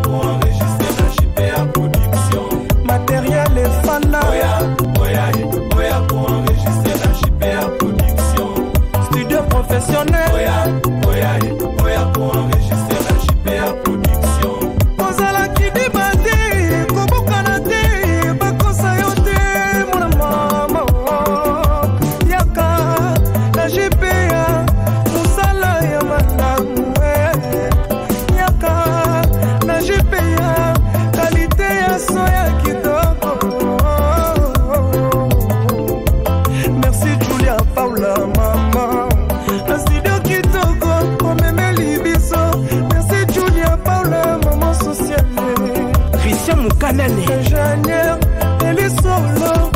pour enregistrer la JPA production. Matériel et fana. Oya pour enregistrer la JPA production. Studio professionnel. Oya pour enregistrer la JPA production. Ozala qui débandé, comme Canadé, Bakosa yote, mon maman. Yaka, la JPA, Moussala Yamana. Yaka, la JPA, qualité ya soya kitoko. Merci Juilia, Paola, maman. La studio kitoko, on m'aime libiso. Merci Juilia, Paola, maman sociale. Christian Moukanane. Ingénieur, elle est solo.